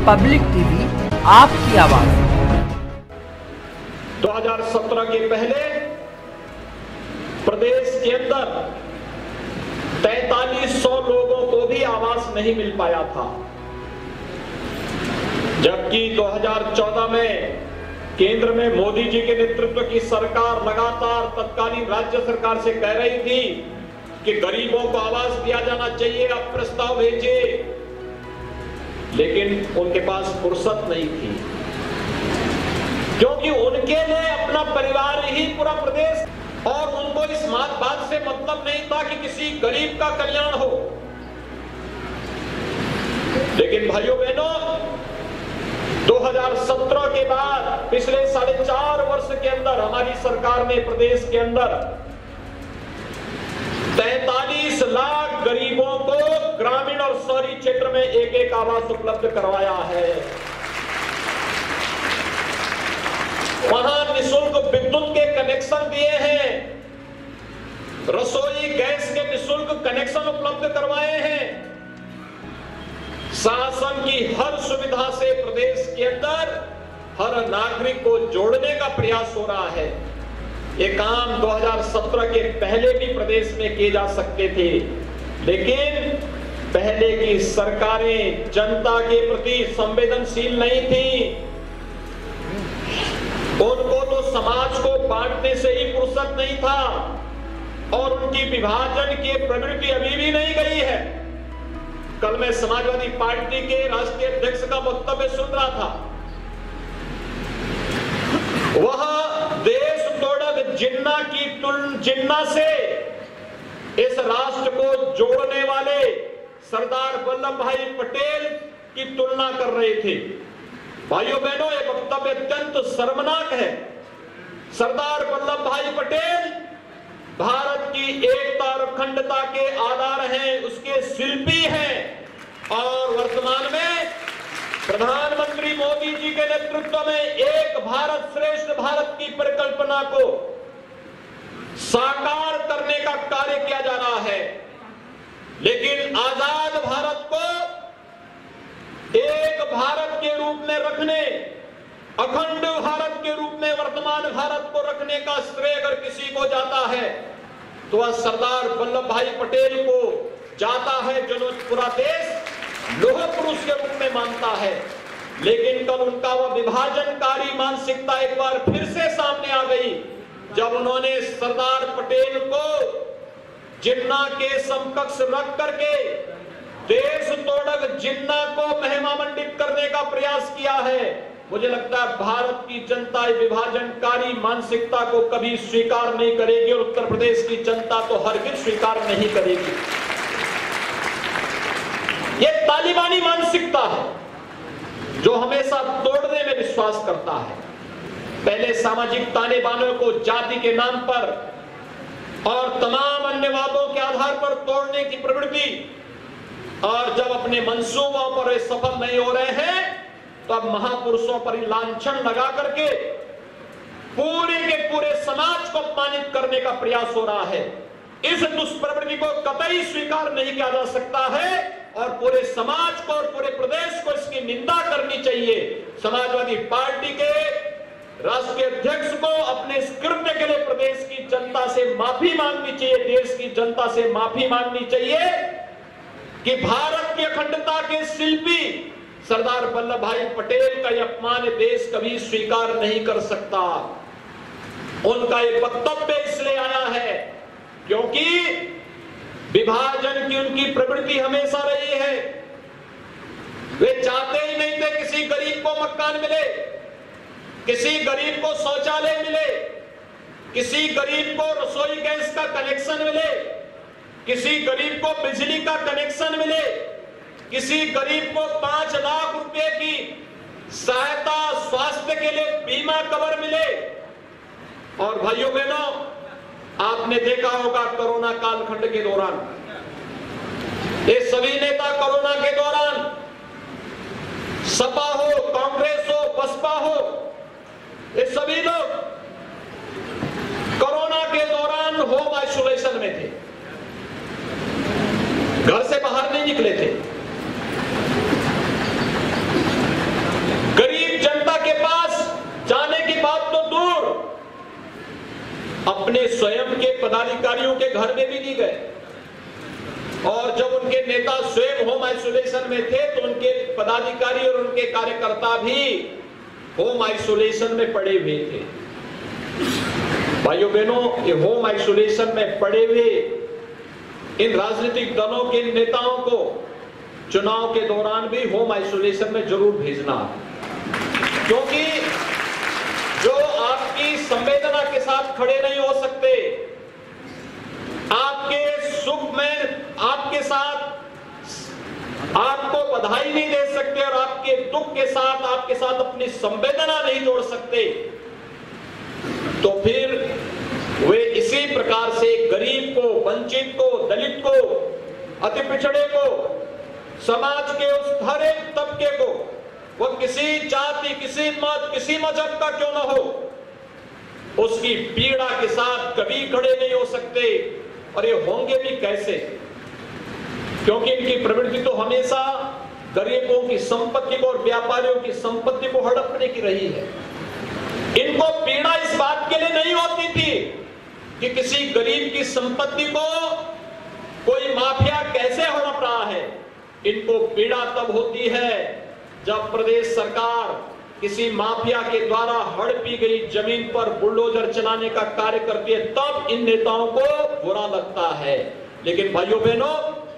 Public TV, आपकी आवाज। 2017 के पहले प्रदेश के अंदर 4300 लोगों को भी आवास नहीं मिल पाया था, जबकि 2014 में केंद्र में मोदी जी के नेतृत्व की सरकार लगातार तत्कालीन राज्य सरकार से कह रही थी कि गरीबों को आवास दिया जाना चाहिए, अब प्रस्ताव भेजिए, लेकिन उनके पास फुर्सत नहीं थी, क्योंकि उनके लिए अपना परिवार ही पूरा प्रदेश, और उनको इस बात से मतलब नहीं था कि किसी गरीब का कल्याण हो। लेकिन भाइयों बहनों, 2017 के बाद पिछले 4.5 वर्ष के अंदर हमारी सरकार ने प्रदेश के अंदर 43 लाख गरीबों को ग्रामीण और शहरी क्षेत्र में एक आवास उपलब्ध करवाया है। वहां निःशुल्क विद्युत के कनेक्शन दिए हैं, रसोई गैस के निःशुल्क कनेक्शन उपलब्ध करवाए हैं। शासन की हर सुविधा से प्रदेश के अंदर हर नागरिक को जोड़ने का प्रयास हो रहा है। ये काम 2017 के पहले भी प्रदेश में किए जा सकते थे, लेकिन पहले की सरकारें जनता के प्रति संवेदनशील नहीं थी। उनको तो समाज को बांटने से ही फुर्सत नहीं था, और उनकी विभाजन की प्रवृत्ति अभी भी नहीं गई है। कल मैं समाजवादी पार्टी के राष्ट्रीय अध्यक्ष का वक्तव्य सुन रहा था, वह देश तोड़क जिन्ना से इस राष्ट्र को जोड़ने वाले सरदार वल्लभ भाई पटेल की तुलना कर रहे थे। भाइयों बहनों, ये वक्तव्य अत्यंत शर्मनाक है। सरदार वल्लभ भाई पटेल भारत की एकता और अखंडता के आधार हैं, उसके शिल्पी हैं, और वर्तमान में प्रधानमंत्री मोदी जी के नेतृत्व में एक भारत श्रेष्ठ भारत की परिकल्पना को साकार करने का कार्य किया जा रहा है। लेकिन आजाद भारत को एक भारत के रूप में रखने, अखंड भारत के रूप में वर्तमान भारत को रखने का श्रेय अगर किसी को जाता है तो वह सरदार वल्लभ भाई पटेल को जाता है, जो पूरा देश लौह पुरुष के रूप में मानता है। लेकिन कल उनका वह विभाजनकारी मानसिकता एक बार फिर से सामने आ गई, जब उन्होंने सरदार पटेल को जिन्ना के समकक्ष रख करके देश तोड़क जिन्ना को महिमामंडित करने का प्रयास किया है। मुझे लगता है भारत की जनता विभाजनकारी मानसिकता को कभी स्वीकार नहीं करेगी, और उत्तर प्रदेश की जनता तो हरगिज स्वीकार नहीं करेगी। यह तालिबानी मानसिकता है जो हमेशा तोड़ने में विश्वास करता है। पहले सामाजिक ताने बाने को जाति के नाम पर और तमाम अन्य वादों के आधार पर तोड़ने की प्रवृत्ति, और जब अपने मंसूबों पर वे सफल नहीं हो रहे हैं तो अब महापुरुषों पर लांछन लगा करके पूरे के पूरे समाज को अपमानित करने का प्रयास हो रहा है। इस दुष्प्रवृत्ति को कतई स्वीकार नहीं किया जा सकता है, और पूरे समाज को और पूरे प्रदेश को इसकी निंदा करनी चाहिए। समाजवादी पार्टी के राष्ट्रीय अध्यक्ष को अपने इस कृत्य के लिए प्रदेश की जनता से माफी मांगनी चाहिए, देश की जनता से माफी मांगनी चाहिए कि भारत की अखंडता के शिल्पी सरदार वल्लभ भाई पटेल का यह अपमान देश कभी स्वीकार नहीं कर सकता। उनका यह वक्तव्य इसलिए आया है क्योंकि विभाजन की उनकी प्रवृत्ति हमेशा रही है। वे चाहते ही नहीं थे किसी गरीब को मकान मिले, किसी गरीब को शौचालय मिले, किसी गरीब को रसोई गैस का कनेक्शन मिले, किसी गरीब को बिजली का कनेक्शन मिले, किसी गरीब को 5 लाख रुपए की सहायता स्वास्थ्य के लिए बीमा कवर मिले। और भाइयों बहनों, आपने देखा होगा कोरोना कालखंड के दौरान ये सभी नेता कोरोना के दौरान, सपा हो, कांग्रेस हो, बसपा हो, ये सभी लोग कोरोना के दौरान होम आइसोलेशन में थे, घर से बाहर नहीं निकले थे। दिल्ली गए और जब उनके नेता स्वयं होम आइसोलेशन में थे तो उनके पदाधिकारी और उनके कार्यकर्ता भी होम आइसोलेशन में पड़े हुए थे। भाइयों बहनों, ये होम आइसोलेशन में पड़े हुए इन राजनीतिक दलों के नेताओं को चुनाव के दौरान भी होम आइसोलेशन में जरूर भेजना, क्योंकि जो आपकी संवेदना के साथ खड़े नहीं हो सकते, आपके सुख में आपके साथ आपको बधाई नहीं दे सकते और आपके दुख के साथ आपके साथ अपनी संवेदना नहीं जोड़ सकते, तो फिर वे इसी प्रकार से गरीब को, वंचित को, दलित को, अति पिछड़े को, समाज के उस हर एक तबके को, वह किसी जाति, किसी मत, किसी मजहब का क्यों न हो, उसकी पीड़ा के साथ कभी खड़े नहीं हो सकते। और ये होंगे भी कैसे? क्योंकि इनकी प्रवृत्ति तो हमेशा गरीबों की संपत्ति को और व्यापारियों की संपत्ति को हड़पने की रही है। इनको पीड़ा इस बात के लिए नहीं होती थी कि किसी गरीब की संपत्ति को कोई माफिया कैसे हड़प रहा है। इनको पीड़ा तब होती है जब प्रदेश सरकार किसी माफिया के द्वारा हड़पी गई जमीन पर बुलडोजर चलाने का कार्य करती है, तब इन नेताओं को बुरा लगता है। लेकिन भाइयों बहनों,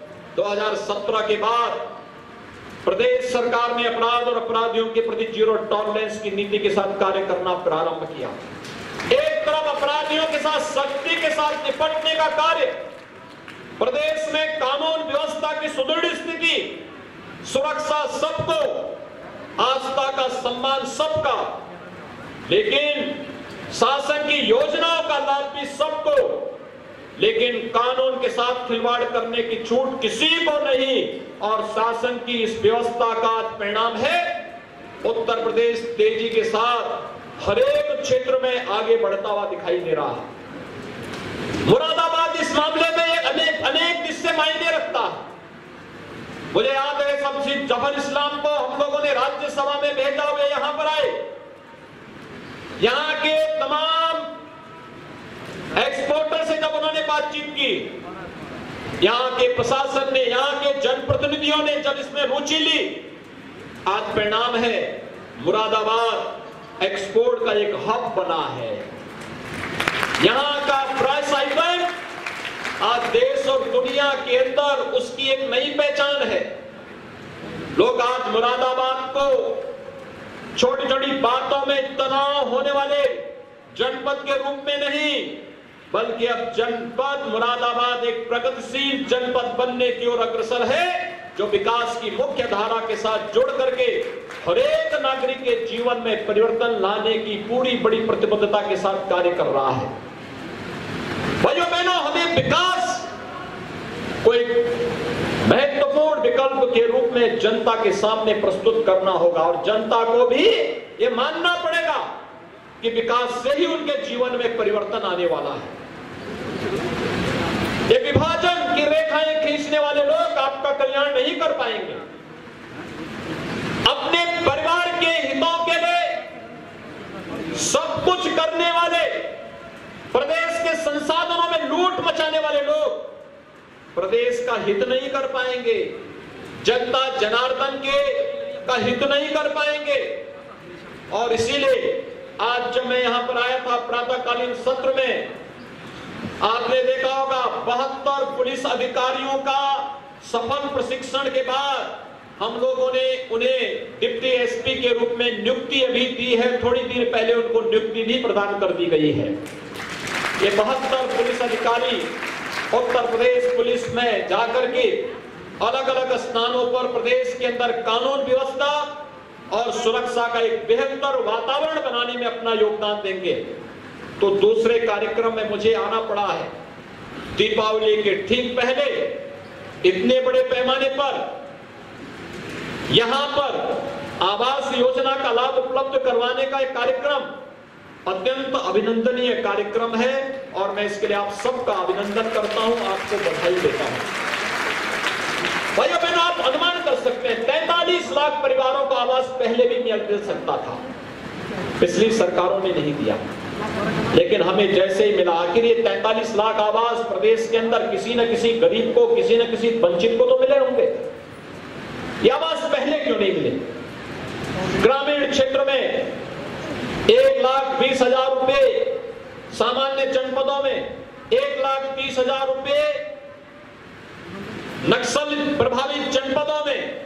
2017 के बाद प्रदेश सरकार ने अपराध और अपराधियों के प्रति जीरो टॉलरेंस की नीति के साथ कार्य करना प्रारंभ किया। एक तरफ अपराधियों के साथ सख्ती के साथ निपटने का कार्य, प्रदेश में कानून व्यवस्था की सुदृढ़ स्थिति, सुरक्षा सबको, आस्था का सम्मान सबका, लेकिन शासन की योजनाओं का लाभ भी सबको, लेकिन कानून के साथ खिलवाड़ करने की छूट किसी को नहीं। और शासन की इस व्यवस्था का परिणाम है उत्तर प्रदेश तेजी के साथ हर एक क्षेत्र में आगे बढ़ता हुआ दिखाई दे रहा है। मुरादाबाद इस मामले में अनेक हिस्से मायने रखता है। मुझे याद है शमसी जफर इस्लाम को हम लोगों ने राज्यसभा में भेजा हुए यहां पर आए, यहां के तमाम एक्सपोर्टर से जब उन्होंने बातचीत की, यहां के प्रशासन ने, यहां के जनप्रतिनिधियों ने जब इसमें रुचि ली, आज परिणाम है मुरादाबाद एक्सपोर्ट का एक हब बना है। यहां का प्राइस आइटम आज देश और दुनिया के अंदर उसकी एक नई पहचान है। लोग आज मुरादाबाद को छोटी छोटी बातों में तनाव होने वाले जनपद के रूप में नहीं, बल्कि अब जनपद मुरादाबाद एक प्रगतिशील जनपद बनने की ओर अग्रसर है, जो विकास की मुख्य धारा के साथ जुड़ करके हर एक नागरिक के जीवन में परिवर्तन लाने की पूरी बड़ी प्रतिबद्धता के साथ कार्य कर रहा है। भाइयों बहनों, हमें विकास को एक महत्वपूर्ण विकल्प के रूप में जनता के सामने प्रस्तुत करना होगा और जनता को भी यह मानना पड़ेगा कि विकास से ही उनके जीवन में परिवर्तन आने वाला है। ये विभाजन की रेखाएं खींचने वाले लोग आपका कल्याण नहीं कर पाएंगे। अपने परिवार के हितों के लिए सब कुछ करने वाले, प्रदेश के संसाधनों में लूट मचाने वाले लोग प्रदेश का हित नहीं कर पाएंगे, जनता जनार्दन के का हित नहीं कर पाएंगे। और इसीलिए आज जब मैं यहां पर आया था प्रातःकालीन सत्र में, आपने देखा होगा 72 पुलिस अधिकारियों का सफल प्रशिक्षण के बाद हम लोगों ने उन्हें डिप्टी एसपी के रूप में नियुक्ति अभी दी है। थोड़ी देर पहले उनको नियुक्ति भी प्रदान कर दी गई है। ये 72 पुलिस अधिकारी उत्तर प्रदेश पुलिस में जाकर के अलग अलग स्थानों पर प्रदेश के अंदर कानून व्यवस्था और सुरक्षा का एक बेहतर वातावरण बनाने में अपना योगदान देंगे। तो दूसरे कार्यक्रम में मुझे आना पड़ा है। दीपावली के ठीक पहले इतने बड़े पैमाने पर यहां पर आवास योजना का लाभ उपलब्ध करवाने का एक कार्यक्रम अत्यंत अभिनंदनीय कार्यक्रम है और मैं इसके लिए आप सबका अभिनंदन करता हूं, आपको बधाई देता हूं। भाइयों बहनों, आप अनुमान कर सकते हैं 43 लाख परिवारों को आवास पहले भी मिल सकता था। पिछली सरकारों ने नहीं दिया, लेकिन हमें जैसे ही मिला, आखिर ये 43 लाख आवास प्रदेश के अंदर किसी न किसी गरीब को, किसी न किसी वंचित को तो मिले होंगे। ये आवास पहले क्यों नहीं मिले? ग्रामीण क्षेत्र में 1,20,000 रुपए, सामान्य जनपदों में 1,30,000 रुपए, नक्सल प्रभावित जनपदों में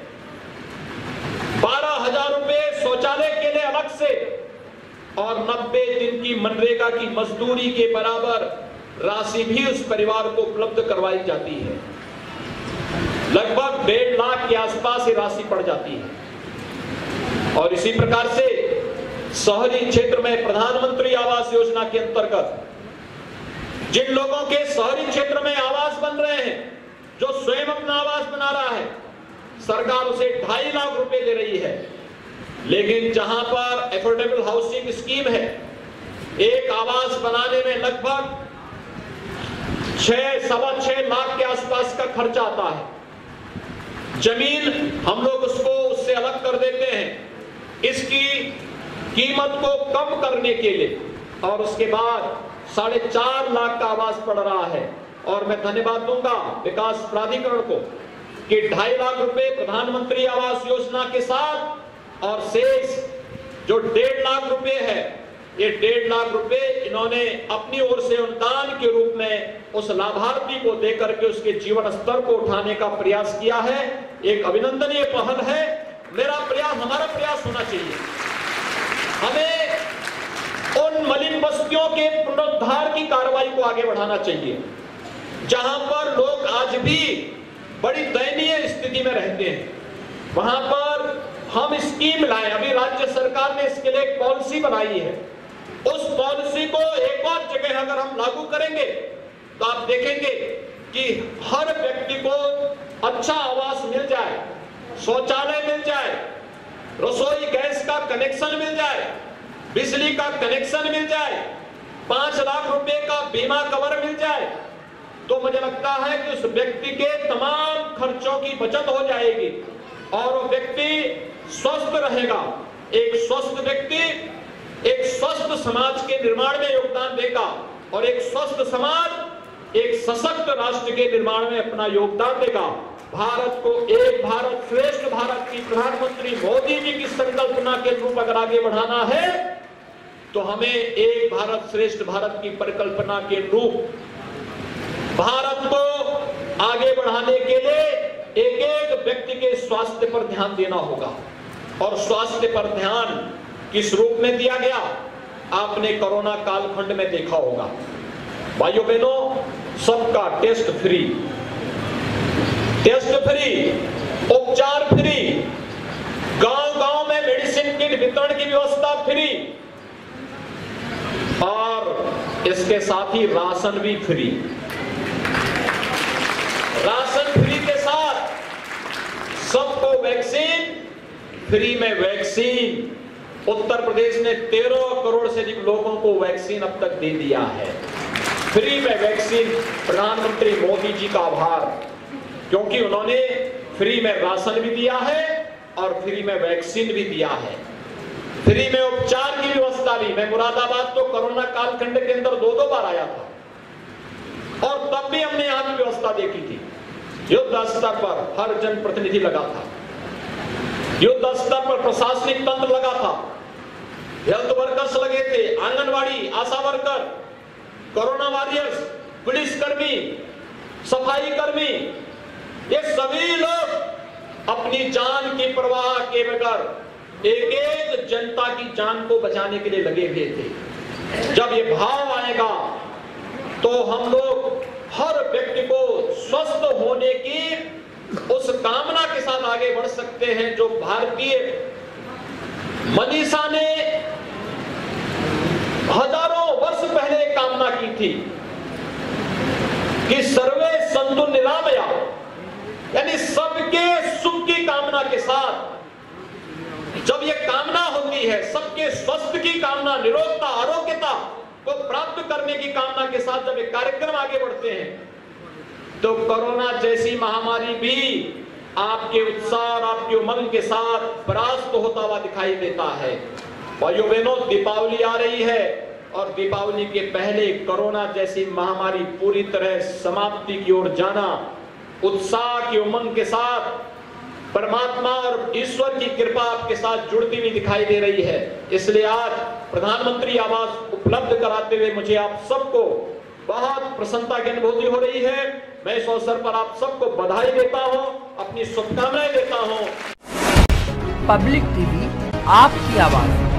12,000 रुपए शौचालय के लिए अलग से, और 90 दिन की मनरेगा की मजदूरी के बराबर राशि भी उस परिवार को उपलब्ध करवाई जाती है। लगभग 1.5 लाख के आसपास ये राशि पड़ जाती है। और इसी प्रकार से शहरी क्षेत्र में प्रधानमंत्री आवास योजना के अंतर्गत जिन लोगों के शहरी क्षेत्र में आवास बन रहे हैं, जो स्वयं अपना आवास बना रहा है, सरकार उसे 2.5 लाख रुपए दे रही है। लेकिन जहां पर एफोर्डेबल हाउसिंग स्कीम है, एक आवास बनाने में लगभग 6-6.25 लाख के आसपास का खर्चा आता है। जमीन हम लोग उससे अलग कर देते हैं इसकी कीमत को कम करने के लिए, और उसके बाद 4.5 लाख का आवास पड़ रहा है। और मैं धन्यवाद दूंगा विकास प्राधिकरण को कि 2.5 लाख रुपए प्रधानमंत्री आवास योजना के साथ, और शेष जो 1.5 लाख रुपए है, ये 1.5 लाख रुपए इन्होंने अपनी ओर से अनुदान के रूप में उस लाभार्थी को देकर के उसके जीवन स्तर को उठाने का प्रयास किया है। एक अभिनंदनीय पहल है। मेरा प्रयास, हमारा प्रयास होना चाहिए, हमें उन मलिन बस्तियों के पुनरुद्धार की कार्रवाई को आगे बढ़ाना चाहिए जहां पर लोग आज भी बड़ी दयनीय स्थिति में रहते हैं। वहां पर हम स्कीम लाए, अभी राज्य सरकार ने इसके लिए एक पॉलिसी बनाई है। उस पॉलिसी को एक और जगह अगर हम लागू करेंगे तो आप देखेंगे कि हर व्यक्ति को अच्छा आवास मिल जाए, शौचालय मिल जाए, रसोई गैस का कनेक्शन मिल जाए, बिजली का कनेक्शन मिल जाए, 5 लाख रुपए का बीमा कवर मिल जाए, तो मुझे लगता है कि उस व्यक्ति के तमाम खर्चों की बचत हो जाएगी और वो व्यक्ति स्वस्थ रहेगा। एक स्वस्थ व्यक्ति एक स्वस्थ समाज के निर्माण में योगदान देगा, और एक स्वस्थ समाज एक सशक्त राष्ट्र के निर्माण में अपना योगदान देगा। भारत को एक भारत श्रेष्ठ भारत की प्रधानमंत्री मोदी जी की संकल्पना के रूप अगर आगे बढ़ाना है तो हमें एक भारत श्रेष्ठ भारत की परिकल्पना के रूप भारत को आगे बढ़ाने के लिए एक एक व्यक्ति के स्वास्थ्य पर ध्यान देना होगा। और स्वास्थ्य पर ध्यान किस रूप में दिया गया, आपने कोरोना कालखंड में देखा होगा। भाइयों बहनों, सबका टेस्ट फ्री, उपचार फ्री, गांव-गांव में मेडिसिन किट वितरण की व्यवस्था फ्री, और इसके साथ ही राशन भी फ्री। राशन फ्री के साथ सबको वैक्सीन फ्री में वैक्सीन। उत्तर प्रदेश ने 13 करोड़ से अधिक लोगों को वैक्सीन अब तक दे दिया है। फ्री में वैक्सीन, प्रधानमंत्री मोदी जी का आभार, क्योंकि उन्होंने फ्री में राशन भी दिया है और फ्री में वैक्सीन भी दिया है। फ्री में उपचार की व्यवस्था भी। मैं मुरादाबाद तो कोरोना कालखंड के अंदर 2-2 बार आया था और तब भी हमने यहाँ की व्यवस्था देखी थी। युद्ध स्तर पर हर जनप्रतिनिधि लगा था, युद्ध स्तर पर प्रशासनिक तंत्र लगा था, हेल्थ वर्कर्स लगे थे, anganwadi, ASHA worker, corona warriors, पुलिसकर्मी, सफाई कर्मी, ये सभी लोग अपनी जान की परवाह के बगैर एक एक जनता की जान को बचाने के लिए लगे हुए थे। जब ये भाव आएगा तो हम लोग हर व्यक्ति को स्वस्थ होने की उस कामना के साथ आगे बढ़ सकते हैं जो भारतीय मनीषा ने हजारों वर्ष पहले कामना की थी कि सर्वे संतु निरामया, यानी सबके सुख की कामना के साथ जब ये कामना होती है, सबके स्वस्थ की कामना, निरोगता, आरोग्यता को प्राप्त करने की कामना के साथ जब ये कार्यक्रम आगे बढ़ते हैं तो कोरोना जैसी महामारी भी आपके उत्साह और आपकी उमंग के साथ परास्त होता हुआ दिखाई देता है। भाइयों बहनों, दीपावली आ रही है और दीपावली के पहले कोरोना जैसी महामारी पूरी तरह समाप्ति की ओर जाना उत्साह की उमंग के साथ परमात्मा और ईश्वर की कृपा आपके साथ जुड़ती हुई दिखाई दे रही है। इसलिए आज प्रधानमंत्री आवास उपलब्ध कराते हुए मुझे आप सबको बहुत प्रसन्नता की अनुभूति हो रही है। मैं इस अवसर पर आप सबको बधाई देता हूं, अपनी शुभकामनाएं देता हूं। पब्लिक टीवी आपकी आवाज।